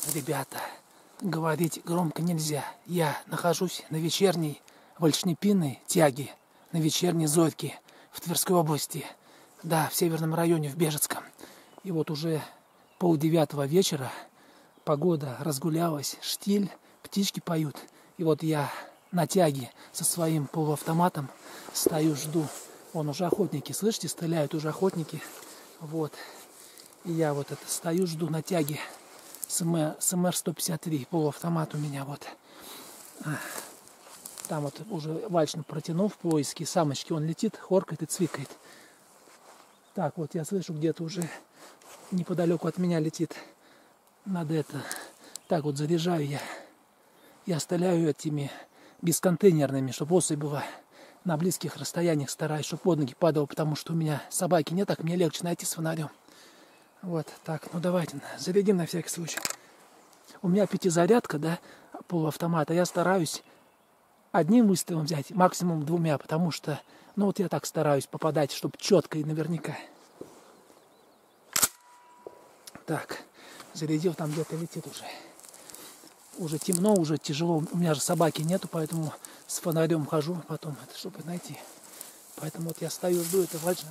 Ребята, говорить громко нельзя. Я нахожусь на вечерней вальшнепинной тяге, на вечерней зорьке в Тверской области. Да, в северном районе, в Бежецком. И вот уже 8:30 вечера, погода разгулялась, штиль, птички поют. И вот я на тяге со своим полуавтоматом стою, жду. Вон уже охотники, слышите, стреляют уже охотники. Вот. И я вот это стою, жду на тяге. СМР-153, полуавтомат у меня вот. Там вот уже вальшно протянул в поиске самочки. Он летит, хоркает и цвикает. Так, вот я слышу, где-то уже неподалеку от меня летит. Надо это... Так вот заряжаю я. Я стреляю этими бесконтейнерными, чтобы особь была. На близких расстояниях стараюсь, чтобы под ноги падала, потому что у меня собаки нет, так мне легче найти с фонарем. Вот, так, ну давайте, зарядим на всякий случай. У меня пятизарядка, да, полуавтомата. Я стараюсь одним выстрелом взять, максимум 2, потому что, ну вот я так стараюсь попадать, чтобы четко и наверняка. Так, зарядил, там где-то летит уже. Уже темно, уже тяжело. У меня же собаки нету, поэтому с фонарем хожу потом, это, чтобы найти. Поэтому вот я стою, жду, это важно.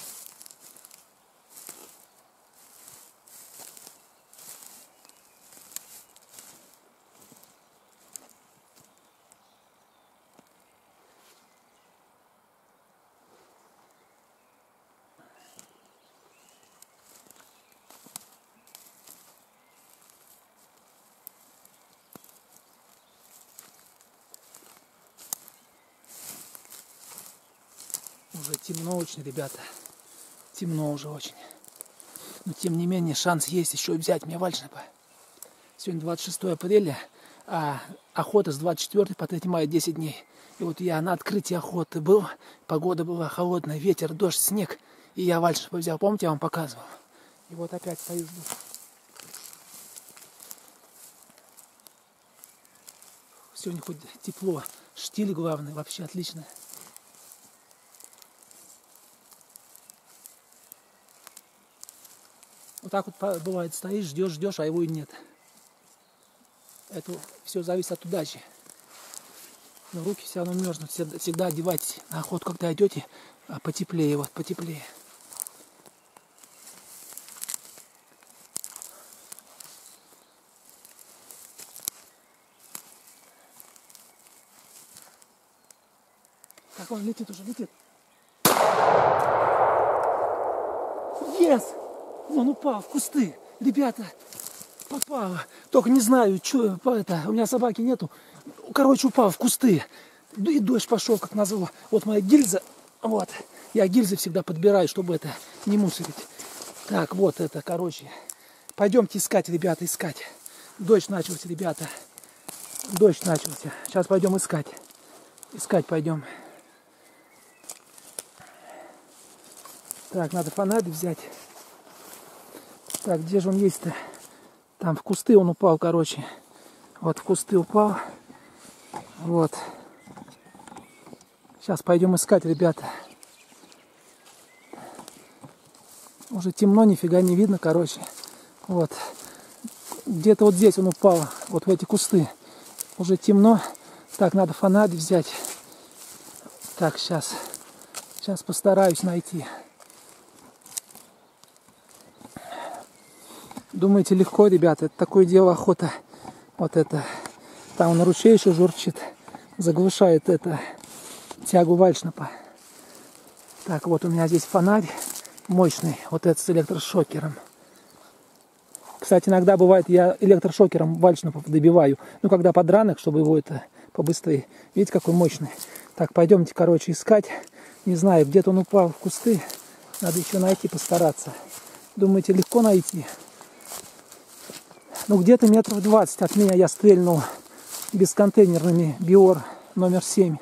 Уже темно очень, ребята. Темно уже очень. Но тем не менее шанс есть еще взять мне вальшнепа. Сегодня 26 апреля, а охота с 24 по 3 мая 10 дней. И вот я на открытии охоты был, погода была холодная, ветер, дождь, снег. И я вальшнепа взял, помните, я вам показывал? И вот опять стою, жду. Сегодня хоть тепло, штиль главный, вообще отлично. Вот так вот бывает, стоишь, ждешь, а его и нет. Это все зависит от удачи. Но руки все равно мерзнут. Всегда одевайтесь на охоту, когда идете, потеплее, вот, потеплее. Так, он летит уже, летит. Yes! Он упал в кусты. Ребята, попало. Только не знаю, что это. У меня собаки нету. Короче, упал в кусты. И дождь пошел, как назло. Вот моя гильза. Вот. Я гильзы всегда подбираю, чтобы это не мусорить. Так, вот это, короче. Пойдемте искать, ребята, искать. Дождь начался, ребята. Дождь начался. Сейчас пойдем искать. Искать пойдем. Так, надо фонарь взять. Так, где же он есть-то? Там в кусты он упал, короче. Вот в кусты упал. Вот. Сейчас пойдем искать, ребята. Уже темно, нифига не видно, короче. Вот. Где-то вот здесь он упал. Вот в эти кусты. Уже темно. Так, надо фонарь взять. Так, сейчас. Сейчас постараюсь найти. Думаете, легко, ребята? Это такое дело, охота. Вот это. Там на ручей еще журчит. Заглушает это тягу вальшнепа. Так, вот у меня здесь фонарь мощный. Вот этот с электрошокером. Кстати, иногда бывает, я электрошокером вальшнепов добиваю. Ну, когда подранок, чтобы его это побыстрее. Видите, какой мощный. Так, пойдемте, короче, искать. Не знаю, где-то он упал в кусты. Надо еще найти, постараться. Думаете, легко найти? Ну, где-то метров 20 от меня я стрельнул бесконтейнерными Биор номер 7.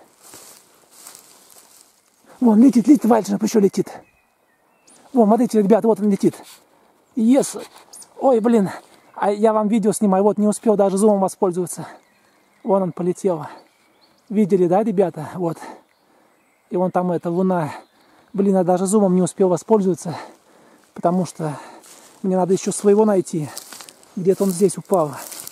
Вон, летит, вальшнеп еще летит. Вон, смотрите, ребята, вот он летит. Yes. Ой, блин, а я вам видео снимаю, вот не успел даже зумом воспользоваться. Вон он полетел. Видели, да, ребята? Вот. И вон там эта луна. Блин, я даже зумом не успел воспользоваться, потому что мне надо еще своего найти. Где-то он здесь упал.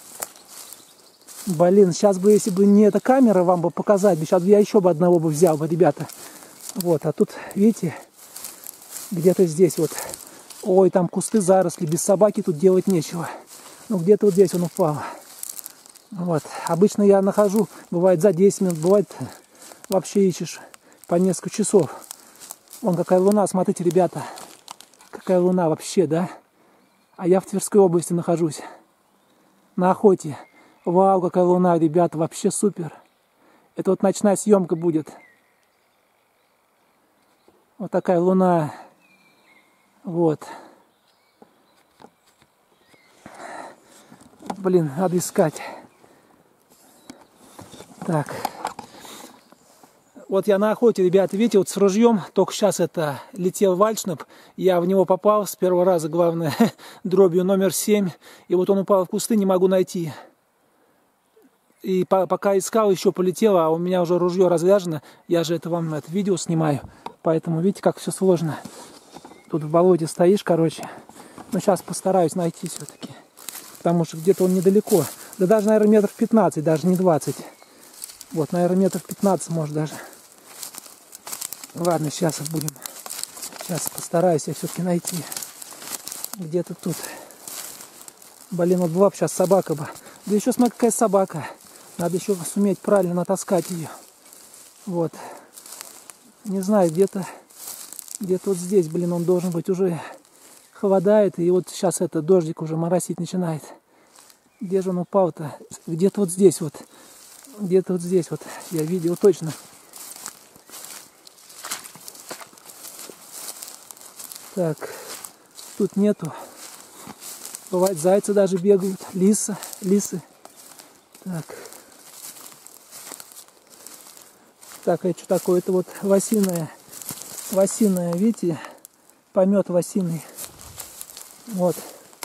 Блин, сейчас бы, если бы не эта камера, вам бы показать, сейчас я еще бы одного бы взял бы, ребята. Вот, а тут, видите, где-то здесь вот. Ой, там кусты, заросли, без собаки тут делать нечего. Ну, где-то вот здесь он упал. Вот, обычно я нахожу, бывает за 10 минут, бывает вообще ищешь по несколько часов. Вон какая луна, смотрите, ребята. Какая луна вообще, да? А я в Тверской области нахожусь. На охоте. Вау, какая луна, ребята, вообще супер. Это вот ночная съемка будет. Вот такая луна. Вот. Блин, надо искать. Так. Вот я на охоте, ребята, видите, вот с ружьем, только сейчас это летел вальшнеп, я в него попал с первого раза, главное, дробью номер 7, и вот он упал в кусты, не могу найти. И пока искал, еще полетело, а у меня уже ружье разряжено, я же это вам это видео снимаю, поэтому видите, как все сложно. Тут в болоте стоишь, короче, но сейчас постараюсь найти все-таки, потому что где-то он недалеко, да даже, наверное, метров 15, даже не 20, вот, наверное, метров 15, может, даже. Ладно, сейчас будем. Сейчас постараюсь я все-таки найти. Где-то тут. Блин, вот была бы сейчас собака бы. Да еще смотри, какая собака. Надо еще суметь правильно натаскать ее. Вот. Не знаю, где-то вот здесь, блин, он должен быть, уже холодает. И вот сейчас это дождик уже моросить начинает. Где же он упал-то? Где-то вот здесь вот. Где-то вот здесь вот. Я видел точно. Так, тут нету. Бывает, зайцы даже бегают, лисы. Так. Так, это что такое? Это вот лосиная, видите? Помет лосиный. Вот.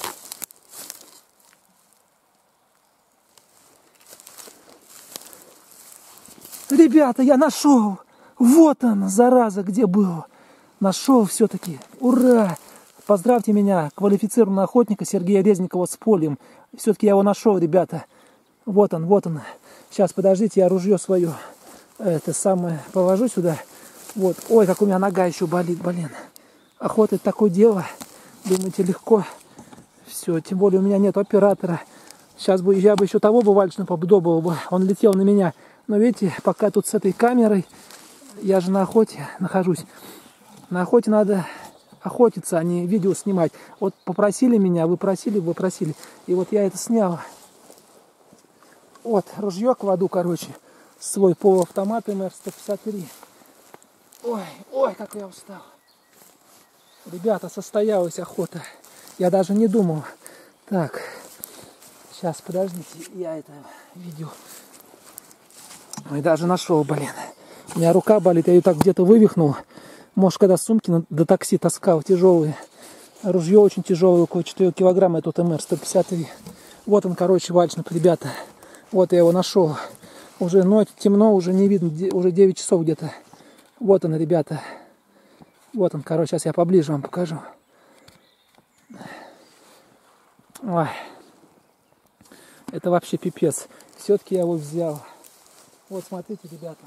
Ребята, я нашел! Вот он, зараза, где был. Нашел все-таки. Ура! Поздравьте меня, квалифицированного охотника Сергея Резникова с полем. Все-таки я его нашел, ребята. Вот он, вот он. Сейчас, подождите, я ружье свое это самое положу сюда. Вот. Ой, как у меня нога еще болит, блин. Охота — это такое дело. Думаете, легко? Все, тем более у меня нет оператора. Сейчас бы я бы еще того бы вальшнепа подобрал бы. Он летел на меня. Но видите, пока тут с этой камерой, я же на охоте нахожусь. На охоте надо охотиться, а не видео снимать. Вот попросили меня, вы просили. И вот я это снял. Вот, ружье кладу, короче. Свой полуавтомат МР-153. Ой, как я устал. Ребята, состоялась охота. Я даже не думал. Так, сейчас, подождите, я это видео. Ой, даже нашел, блин. У меня рука болит, я ее так где-то вывихнул. Может, когда сумки до такси таскал, тяжелые. Ружье очень тяжелое, около 4 килограмма, это МР-153. Вот он, короче, вальшнеп, ребята. Вот я его нашел. Уже ночь, темно, уже не видно, уже 9 часов где-то. Вот он, ребята. Вот он, короче, сейчас я поближе вам покажу. Ой. Это вообще пипец. Все-таки я его взял. Вот, смотрите, ребята.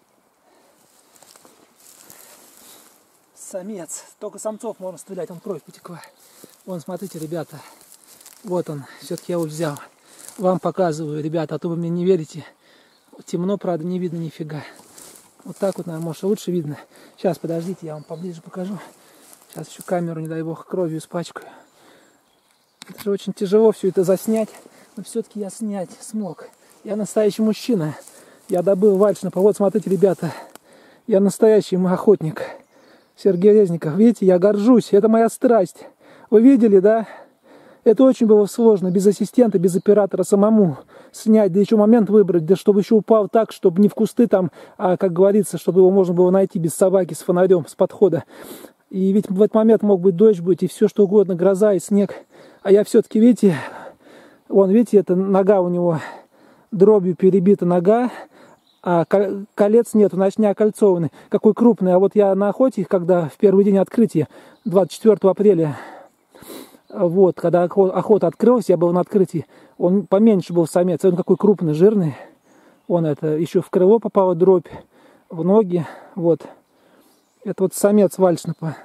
Самец. Только самцов можно стрелять, он кровь потекла. Вон, смотрите, ребята. Вот он. Все-таки я его взял. Вам показываю, ребята, а то вы мне не верите. Темно, правда, не видно нифига. Вот так вот, наверное, может, лучше видно. Сейчас, подождите, я вам поближе покажу. Сейчас еще камеру, не дай бог, кровью испачкаю. Это же очень тяжело все это заснять. Но все-таки я снять смог. Я настоящий мужчина. Я добыл вальшнепа. Вот, смотрите, ребята. Я настоящий охотник. Сергей Резников. Видите, я горжусь. Это моя страсть. Вы видели, да? Это очень было сложно. Без ассистента, без оператора самому снять. Да еще момент выбрать. Да чтобы еще упал так, чтобы не в кусты там, а, как говорится, чтобы его можно было найти без собаки, с фонарем, с подхода. И ведь в этот момент мог быть дождь быть, и все что угодно, гроза и снег. А я все-таки, видите, вон, видите, это нога у него, дробью перебита нога. А колец нету, значит, не окольцованы. Какой крупный. А вот я на охоте, когда в первый день открытия, 24 апреля, Вот, когда охота открылась, я был на открытии, он поменьше был самец, он какой крупный, жирный. Он это еще в крыло попала дробь, в ноги, вот. Это вот самец вальшнепа.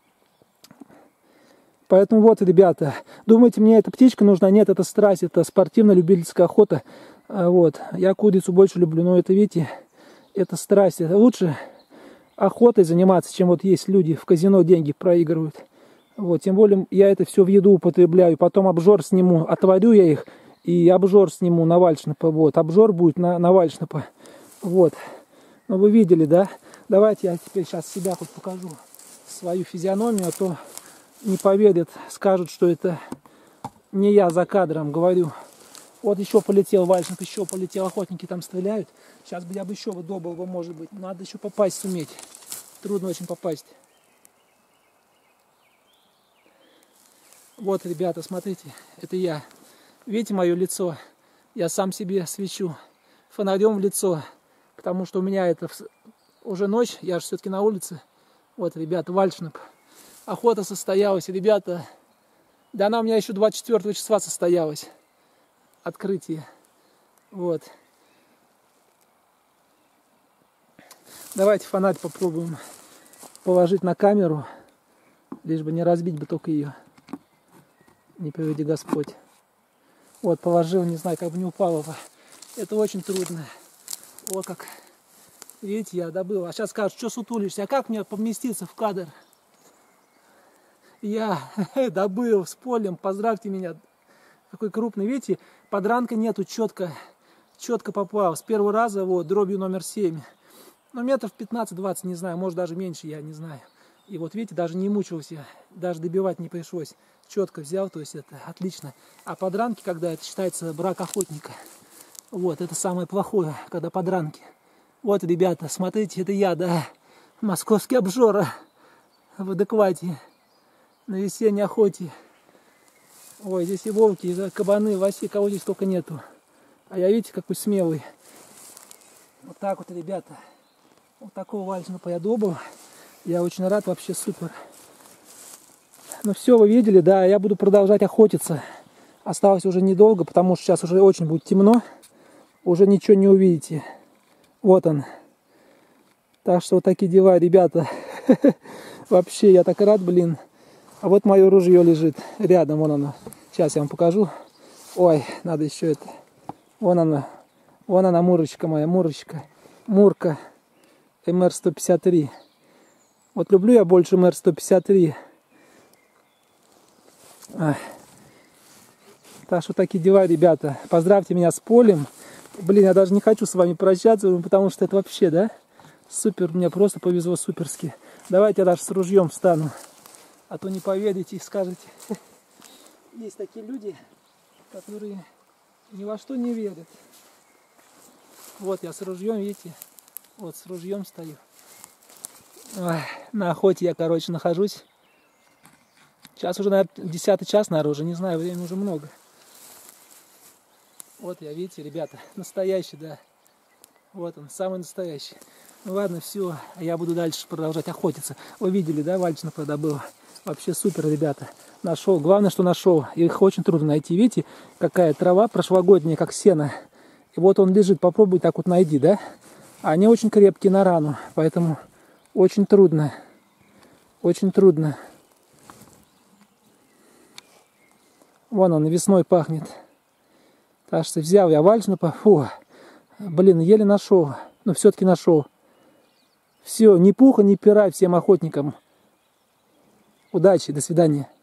Поэтому вот, ребята, думаете, мне эта птичка нужна? Нет, это страсть, это спортивно-любительская охота. Вот, я курицу больше люблю, но это, видите, это страсть. Это лучше охотой заниматься, чем вот есть люди в казино деньги проигрывают. Вот, тем более я это все в еду употребляю, потом обжор сниму, отварю я их и обжор сниму на вальшнепа. Вот, обжор будет на вальшнепа. Вот, ну вы видели, да? Давайте я теперь сейчас себя хоть покажу, свою физиономию, а то не поверят, скажут, что это не я за кадром говорю. Вот еще полетел вальшнеп, еще полетел, охотники там стреляют. Сейчас бы я бы еще выдобыл бы, может быть. Надо еще попасть суметь. Трудно очень попасть. Вот, ребята, смотрите, это я. Видите мое лицо? Я сам себе свечу фонарем в лицо, потому что у меня это уже ночь, я же все-таки на улице. Вот, ребята, вальшнеп. Охота состоялась, ребята. Да она у меня еще 24 числа состоялась. Открытие. Вот. Давайте фонарь попробуем положить на камеру, лишь бы не разбить бы только ее. Не приведи Господь. Вот, положил, не знаю, как бы не упало бы. Это очень трудно. Вот как. Видите, я добыл. А сейчас скажут, что сутулишься? А как мне поместиться в кадр? Я добыл с полем. Поздравьте меня. Какой крупный. Видите, подранка нету, четко попал. С первого раза, вот, дробью номер 7. Ну, метров 15-20, не знаю, может даже меньше, я не знаю. И вот видите, даже не мучился, даже добивать не пришлось. Четко взял, то есть это отлично. А подранки, когда это считается брак охотника, вот, это самое плохое, когда подранки. Вот, ребята, смотрите, это я, да, московский обжора в адеквате, на весенней охоте. Ой, здесь и волки, и кабаны, вообще кого здесь только нету. А я, видите, какой смелый. Вот так вот, ребята. Вот такого вальшнепа я добыл. Я очень рад, вообще супер. Ну все, вы видели, да, я буду продолжать охотиться. Осталось уже недолго, потому что сейчас уже очень будет темно. Уже ничего не увидите. Вот он. Так что вот такие дела, ребята. Вообще, я так рад, блин. А вот мое ружье лежит рядом, вон оно. Сейчас я вам покажу. Ой, надо еще это. Вон она. Вон она, мурочка моя, мурочка. Мурка. МР-153. Вот люблю я больше МР-153. Так что такие дела, ребята. Поздравьте меня с полем. Блин, я даже не хочу с вами прощаться, потому что это вообще, да? Супер, мне просто повезло суперски. Давайте я даже с ружьем встану. А то не поверите и скажете. Есть такие люди, которые ни во что не верят. Вот я с ружьем, видите? Вот с ружьем стою. Ой, на охоте я, короче, нахожусь. Сейчас уже, наверное, 10 час, наверное, уже, не знаю, времени уже много. Вот я, видите, ребята, настоящий, да. Вот он, самый настоящий. Ну ладно, все, я буду дальше продолжать охотиться. Вы видели, да, вальшнепа добыл? Вообще супер, ребята. Нашел, главное, что нашел. Их очень трудно найти. Видите, какая трава прошлогодняя, как сено. И вот он лежит, попробуй так вот найди, да. Они очень крепкие на рану, поэтому очень трудно. Очень трудно. Вон он, весной пахнет. Так что взял я вальшнепа. Фу, блин, еле нашел. Но все-таки нашел. Все, ни пуха, ни пера всем охотникам. Удачи, до свидания.